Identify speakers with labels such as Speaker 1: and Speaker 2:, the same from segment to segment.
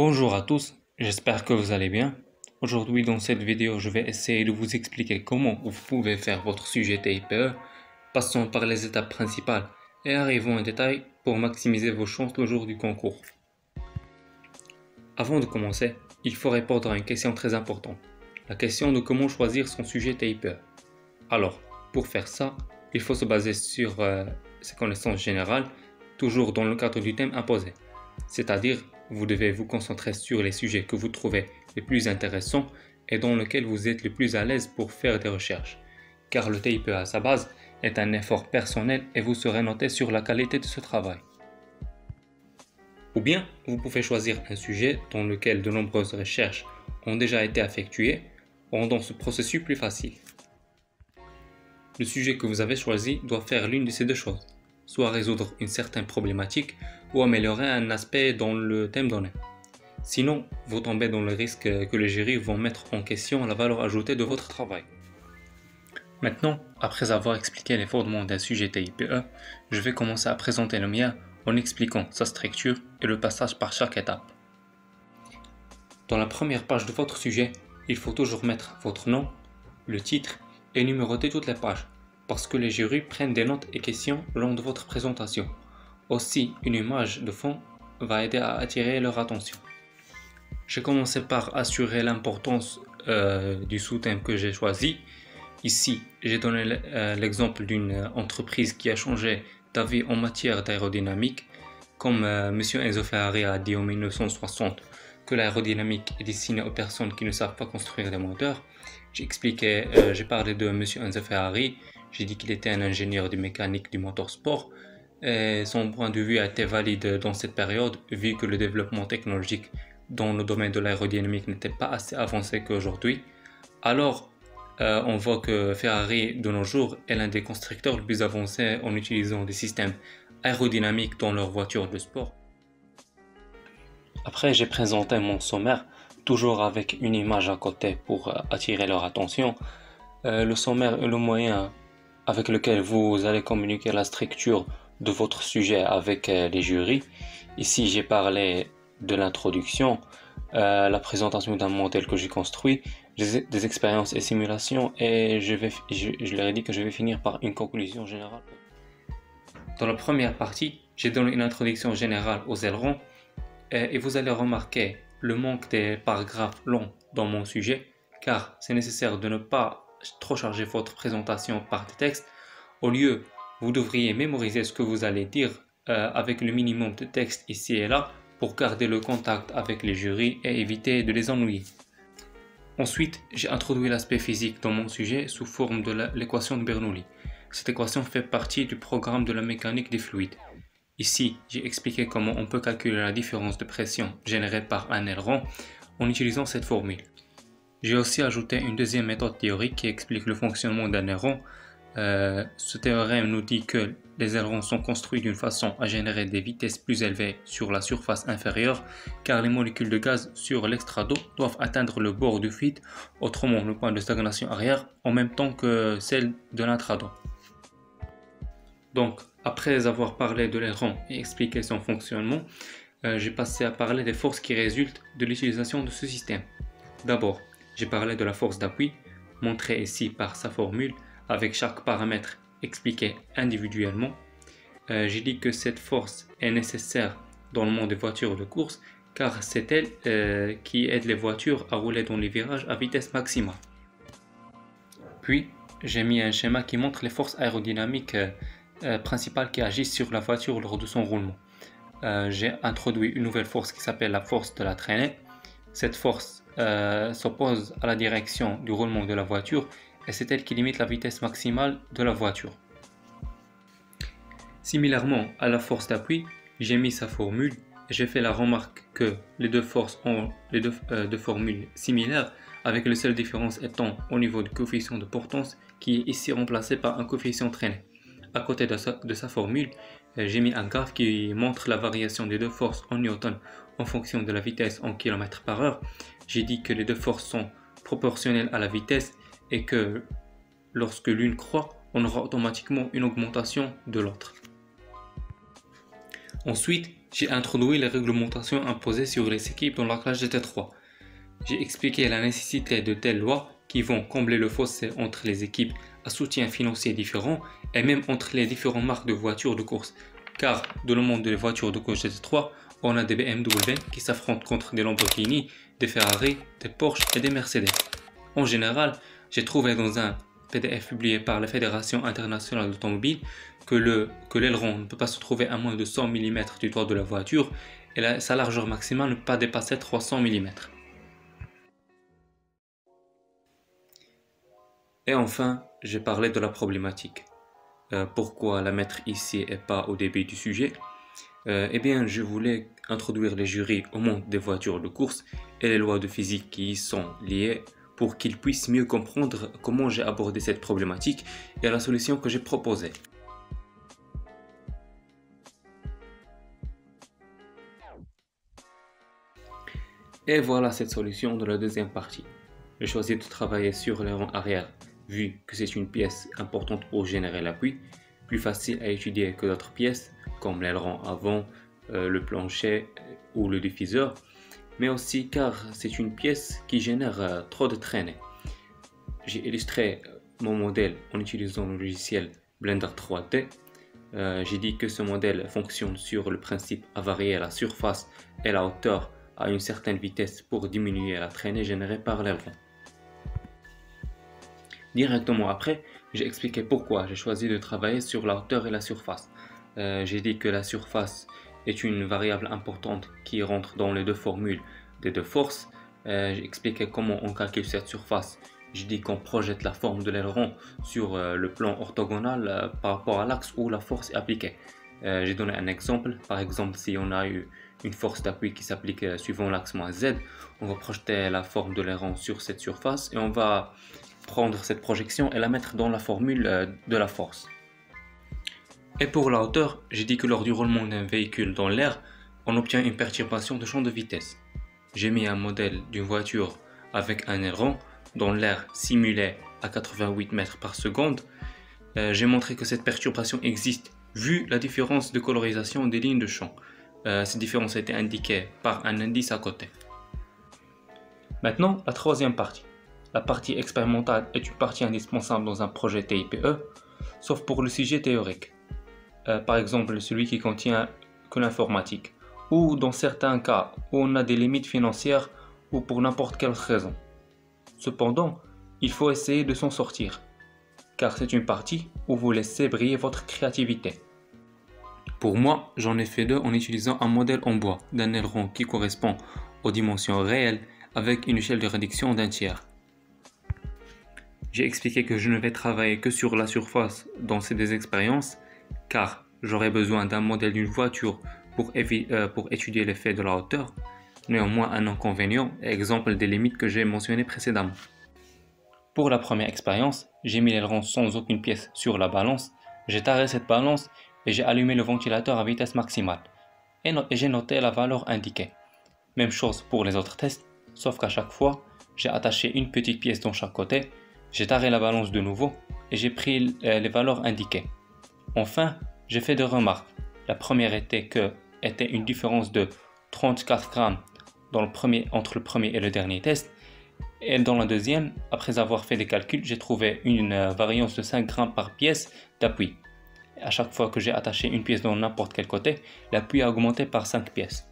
Speaker 1: Bonjour à tous, j'espère que vous allez bien. Aujourd'hui dans cette vidéo, je vais essayer de vous expliquer comment vous pouvez faire votre sujet TIPE. Passons par les étapes principales et arrivons en détail pour maximiser vos chances le jour du concours. Avant de commencer, il faut répondre à une question très importante. La question de comment choisir son sujet TIPE. Alors, pour faire ça, il faut se baser sur ses connaissances générales, toujours dans le cadre du thème imposé. C'est-à-dire, vous devez vous concentrer sur les sujets que vous trouvez les plus intéressants et dans lesquels vous êtes le plus à l'aise pour faire des recherches. Car le TIPE à sa base est un effort personnel et vous serez noté sur la qualité de ce travail. Ou bien, vous pouvez choisir un sujet dans lequel de nombreuses recherches ont déjà été effectuées, rendant ce processus plus facile. Le sujet que vous avez choisi doit faire l'une de ces deux choses, soit résoudre une certaine problématique ou améliorer un aspect dans le thème donné. Sinon, vous tombez dans le risque que les jurys vont mettre en question la valeur ajoutée de votre travail. Maintenant, après avoir expliqué les fondements d'un sujet TIPE, je vais commencer à présenter le mien en expliquant sa structure et le passage par chaque étape. Dans la première page de votre sujet, il faut toujours mettre votre nom, le titre et numéroter toutes les pages, parce que les jurys prennent des notes et questions lors de votre présentation. Aussi, une image de fond va aider à attirer leur attention. J'ai commencé par assurer l'importance du sous-thème que j'ai choisi. Ici, j'ai donné l'exemple d'une entreprise qui a changé d'avis en matière d'aérodynamique, comme M. Enzo Ferrari a dit en 1960 que l'aérodynamique est destinée aux personnes qui ne savent pas construire des moteurs. J'ai parlé de M. Enzo Ferrari, j'ai dit qu'il était un ingénieur de mécanique du motorsport et son point de vue a été valide dans cette période vu que le développement technologique dans le domaine de l'aérodynamique n'était pas assez avancé qu'aujourd'hui. Alors, on voit que Ferrari de nos jours est l'un des constructeurs les plus avancés en utilisant des systèmes aérodynamiques dans leurs voitures de sport. Après, j'ai présenté mon sommaire, toujours avec une image à côté pour attirer leur attention. Le sommaire est le moyen avec lequel vous allez communiquer la structure de votre sujet avec les jurys. Ici, j'ai parlé de l'introduction, la présentation d'un modèle que j'ai construit, des expériences et simulations, et je leur ai dit que je vais finir par une conclusion générale. Dans la première partie, j'ai donné une introduction générale aux ailerons, et vous allez remarquer le manque des paragraphes longs dans mon sujet, car c'est nécessaire de ne pas trop charger votre présentation par des textes. Au lieu, vous devriez mémoriser ce que vous allez dire avec le minimum de texte ici et là pour garder le contact avec les jurys et éviter de les ennuyer. Ensuite, j'ai introduit l'aspect physique dans mon sujet sous forme de l'équation de Bernoulli. Cette équation fait partie du programme de la mécanique des fluides. Ici, j'ai expliqué comment on peut calculer la différence de pression générée par un aileron en utilisant cette formule. J'ai aussi ajouté une deuxième méthode théorique qui explique le fonctionnement d'un aileron. Ce théorème nous dit que les ailerons sont construits d'une façon à générer des vitesses plus élevées sur la surface inférieure, car les molécules de gaz sur l'extrado doivent atteindre le bord du fluide, autrement le point de stagnation arrière, en même temps que celle de l'intrado. Donc, après avoir parlé de l'aileron et expliqué son fonctionnement, j'ai passé à parler des forces qui résultent de l'utilisation de ce système. D'abord, j'ai parlé de la force d'appui, montrée ici par sa formule, avec chaque paramètre expliqué individuellement. J'ai dit que cette force est nécessaire dans le monde des voitures de course, car c'est elle qui aide les voitures à rouler dans les virages à vitesse maximale. Puis, j'ai mis un schéma qui montre les forces aérodynamiques principales qui agissent sur la voiture lors de son roulement. J'ai introduit une nouvelle force qui s'appelle la force de la traînée. Cette force s'oppose à la direction du roulement de la voiture et c'est elle qui limite la vitesse maximale de la voiture. Similairement à la force d'appui, j'ai mis sa formule et j'ai fait la remarque que les deux forces ont deux formules similaires, avec la seule différence étant au niveau du coefficient de portance qui est ici remplacé par un coefficient traîné. À côté de sa formule, j'ai mis un graphe qui montre la variation des deux forces en newton en fonction de la vitesse en km par heure. J'ai dit que les deux forces sont proportionnelles à la vitesse et que lorsque l'une croît, on aura automatiquement une augmentation de l'autre. Ensuite, J'ai introduit les réglementations imposées sur les équipes dans la classe GT3. J'ai expliqué la nécessité de telles lois qui vont combler le fossé entre les équipes à soutien financier différents et même entre les différentes marques de voitures de course. Car dans le monde des voitures de course GT3, on a des BMW qui s'affrontent contre des Lamborghini, des Ferrari, des Porsche et des Mercedes. En général, j'ai trouvé dans un PDF publié par la Fédération internationale d'automobile que l'aileron ne peut pas se trouver à moins de 100 mm du toit de la voiture et sa largeur maximale ne peut pas dépasser 300 mm. Et enfin, j'ai parlé de la problématique. Pourquoi la mettre ici et pas au début du sujet? Eh bien, je voulais introduire les jurys au monde des voitures de course et les lois de physique qui y sont liées pour qu'ils puissent mieux comprendre comment j'ai abordé cette problématique et la solution que j'ai proposée. Et voilà cette solution de la deuxième partie. J'ai choisi de travailler sur les rangs arrière, vu que c'est une pièce importante pour générer l'appui, plus facile à étudier que d'autres pièces, comme l'aileron avant, le plancher ou le diffuseur, mais aussi car c'est une pièce qui génère trop de traînées. J'ai illustré mon modèle en utilisant le logiciel Blender 3D. J'ai dit que ce modèle fonctionne sur le principe à varier la surface et la hauteur à une certaine vitesse pour diminuer la traînée générée par l'aileron. Directement après, j'ai expliqué pourquoi j'ai choisi de travailler sur la hauteur et la surface. J'ai dit que la surface est une variable importante qui rentre dans les deux formules des deux forces. J'ai expliqué comment on calcule cette surface. J'ai dit qu'on projette la forme de l'aileron sur le plan orthogonal par rapport à l'axe où la force est appliquée. J'ai donné un exemple. Par exemple, si on a eu une force d'appui qui s'applique suivant l'axe -z, on va projeter la forme de l'aileron sur cette surface et on va prendre cette projection et la mettre dans la formule de la force. Et pour la hauteur, j'ai dit que lors du roulement d'un véhicule dans l'air, on obtient une perturbation de champ de vitesse. J'ai mis un modèle d'une voiture avec un aileron dans l'air simulé à 88 mètres par seconde. J'ai montré que cette perturbation existe vu la différence de colorisation des lignes de champ. Cette différence a été indiquée par un indice à côté. Maintenant, la troisième partie. La partie expérimentale est une partie indispensable dans un projet TIPE, sauf pour le sujet théorique. Par exemple, celui qui contient que l'informatique, ou dans certains cas où on a des limites financières ou pour n'importe quelle raison. Cependant, il faut essayer de s'en sortir, car c'est une partie où vous laissez briller votre créativité. Pour moi, j'en ai fait deux en utilisant un modèle en bois d'un aileron qui correspond aux dimensions réelles avec une échelle de réduction d'un tiers. J'ai expliqué que je ne vais travailler que sur la surface dans ces deux expériences, car j'aurai besoin d'un modèle d'une voiture pour étudier l'effet de la hauteur. Néanmoins, un inconvénient est exemple des limites que j'ai mentionnées précédemment. Pour la première expérience, j'ai mis l'aileron sans aucune pièce sur la balance, j'ai taré cette balance et j'ai allumé le ventilateur à vitesse maximale. Et j'ai noté la valeur indiquée. Même chose pour les autres tests, sauf qu'à chaque fois, j'ai attaché une petite pièce dans chaque côté, j'ai taré la balance de nouveau et j'ai pris les valeurs indiquées. Enfin, j'ai fait deux remarques. La première était une différence de 34 grammes entre le premier et le dernier test. Et dans la deuxième, après avoir fait des calculs, j'ai trouvé une variance de 5 grammes par pièce d'appui. À chaque fois que j'ai attaché une pièce dans n'importe quel côté, l'appui a augmenté par 5 pièces.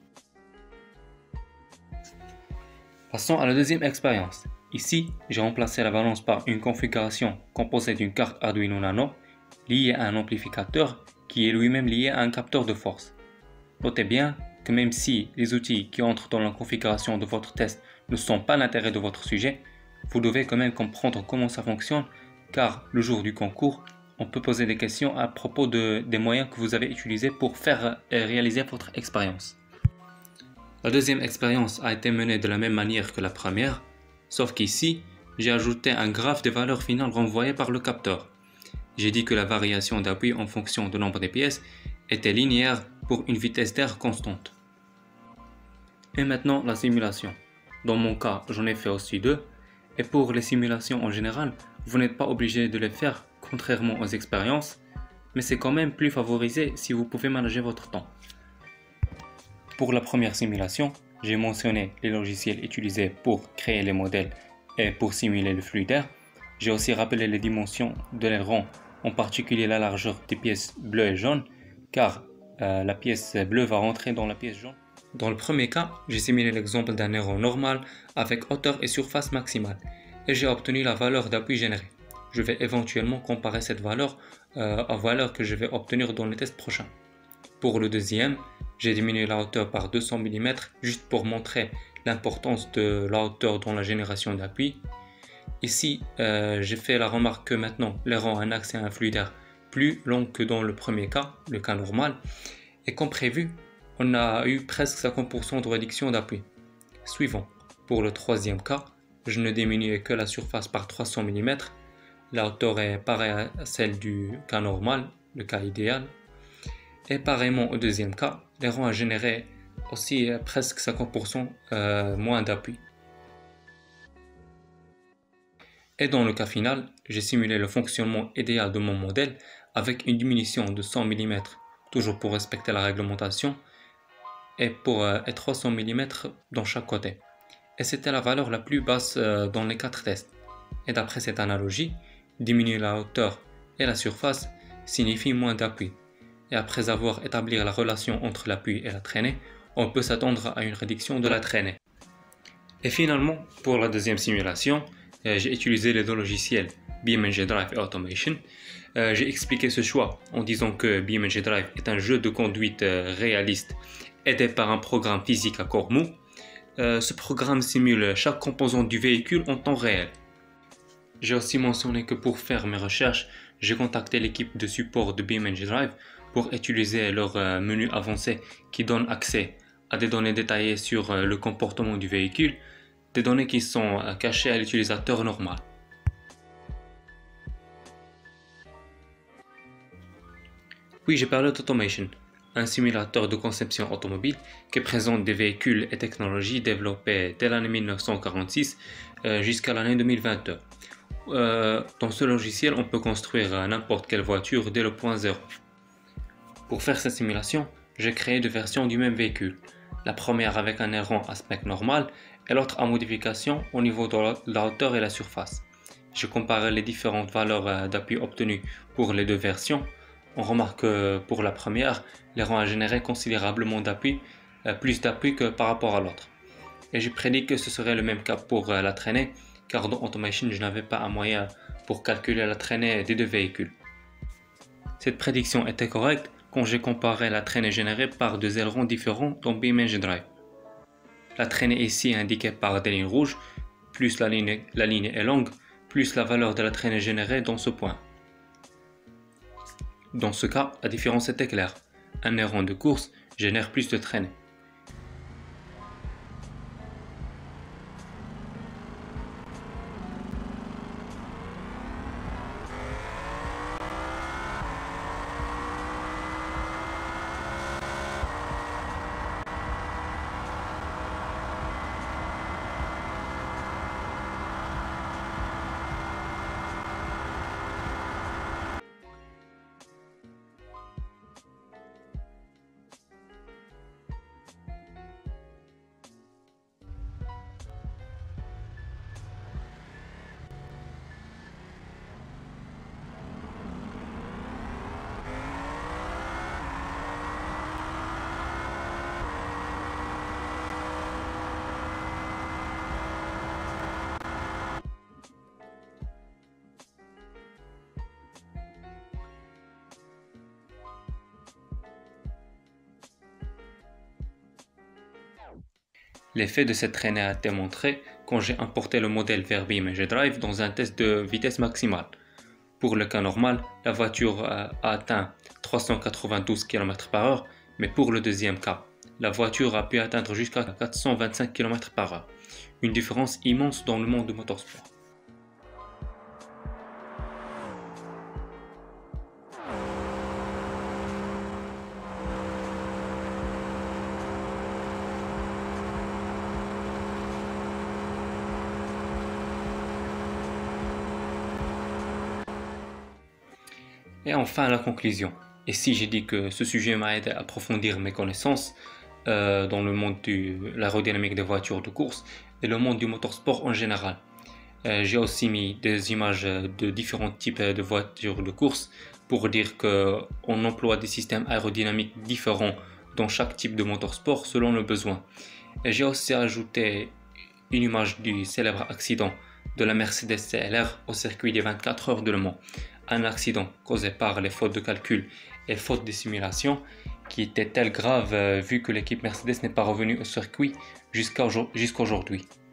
Speaker 1: Passons à la deuxième expérience. Ici, j'ai remplacé la balance par une configuration composée d'une carte Arduino Nano liée à un amplificateur qui est lui-même lié à un capteur de force. Notez bien que même si les outils qui entrent dans la configuration de votre test ne sont pas l'intérêt de votre sujet, vous devez quand même comprendre comment ça fonctionne, car le jour du concours, on peut poser des questions à propos des moyens que vous avez utilisés pour faire réaliser votre expérience. La deuxième expérience a été menée de la même manière que la première, sauf qu'ici, j'ai ajouté un graphe des valeurs finales renvoyées par le capteur. J'ai dit que la variation d'appui en fonction du nombre des pièces était linéaire pour une vitesse d'air constante. Et maintenant la simulation. Dans mon cas, j'en ai fait aussi deux, et pour les simulations en général, vous n'êtes pas obligé de les faire contrairement aux expériences, mais c'est quand même plus favorisé si vous pouvez manager votre temps. Pour la première simulation, j'ai mentionné les logiciels utilisés pour créer les modèles et pour simuler le flux d'air. J'ai aussi rappelé les dimensions de l'aileron, en particulier la largeur des pièces bleues et jaunes, car la pièce bleue va rentrer dans la pièce jaune. Dans le premier cas, j'ai simulé l'exemple d'un aileron normal avec hauteur et surface maximale et j'ai obtenu la valeur d'appui générée. Je vais éventuellement comparer cette valeur à la valeur que je vais obtenir dans le test prochain. Pour le deuxième, j'ai diminué la hauteur par 200 mm juste pour montrer l'importance de la hauteur dans la génération d'appui. Ici, j'ai fait la remarque que maintenant l'aileron a un axe et un flux d'air plus long que dans le premier cas, le cas normal, et comme prévu, on a eu presque 50% de réduction d'appui. Suivant, pour le troisième cas, je ne diminuais que la surface par 300 mm, la hauteur est pareille à celle du cas normal, le cas idéal, et pareillement au deuxième cas, l'aileron a généré aussi presque 50% moins d'appui. Et dans le cas final, j'ai simulé le fonctionnement idéal de mon modèle avec une diminution de 100 mm, toujours pour respecter la réglementation, et 300 mm dans chaque côté. Et c'était la valeur la plus basse dans les 4 tests. Et d'après cette analogie, diminuer la hauteur et la surface signifie moins d'appui. Et après avoir établi la relation entre l'appui et la traînée, on peut s'attendre à une réduction de la traînée. Et finalement, pour la deuxième simulation, j'ai utilisé les deux logiciels BeamNG Drive et Automation. J'ai expliqué ce choix en disant que BeamNG Drive est un jeu de conduite réaliste aidé par un programme physique à corps mou. Ce programme simule chaque composant du véhicule en temps réel. J'ai aussi mentionné que pour faire mes recherches, j'ai contacté l'équipe de support de BeamNG Drive pour utiliser leur menu avancé qui donne accès à des données détaillées sur le comportement du véhicule, des données qui sont cachées à l'utilisateur normal. Puis j'ai parlé d'Automation, un simulateur de conception automobile qui présente des véhicules et technologies développés dès l'année 1946 jusqu'à l'année 2022. Dans ce logiciel, on peut construire n'importe quelle voiture dès le point zéro. Pour faire cette simulation, j'ai créé deux versions du même véhicule. La première avec un aileron aspect normal et l'autre en modification au niveau de la hauteur et la surface. J'ai comparé les différentes valeurs d'appui obtenues pour les deux versions. On remarque que pour la première, l'aileron a généré considérablement d'appui, plus d'appui que par rapport à l'autre. Et j'ai prédit que ce serait le même cas pour la traînée, car dans Automation, je n'avais pas un moyen pour calculer la traînée des deux véhicules. Cette prédiction était correcte quand j'ai comparé la traînée générée par deux ailerons différents dans BeamNG Drive. La traînée ici est indiquée par des lignes rouges, plus la ligne est longue, plus la valeur de la traînée générée dans ce point. Dans ce cas, la différence était claire. Un aileron de course génère plus de traînée. L'effet de cette traînée a été montré quand j'ai importé le modèle vers BeamNG Drive dans un test de vitesse maximale. Pour le cas normal, la voiture a atteint 392 km/h, mais pour le deuxième cas, la voiture a pu atteindre jusqu'à 425 km/h. Une différence immense dans le monde du motorsport. Et enfin la conclusion. Et si j'ai dit que ce sujet m'a aidé à approfondir mes connaissances, dans le monde de l'aérodynamique des voitures de course et le monde du motorsport en général. J'ai aussi mis des images de différents types de voitures de course pour dire qu'on emploie des systèmes aérodynamiques différents dans chaque type de motorsport selon le besoin. Et j'ai aussi ajouté une image du célèbre accident de la Mercedes CLR au circuit des 24 heures de Le Mans. Un accident causé par les fautes de calcul et fautes de simulation qui était tel grave vu que l'équipe Mercedes n'est pas revenue au circuit jusqu'à aujourd'hui.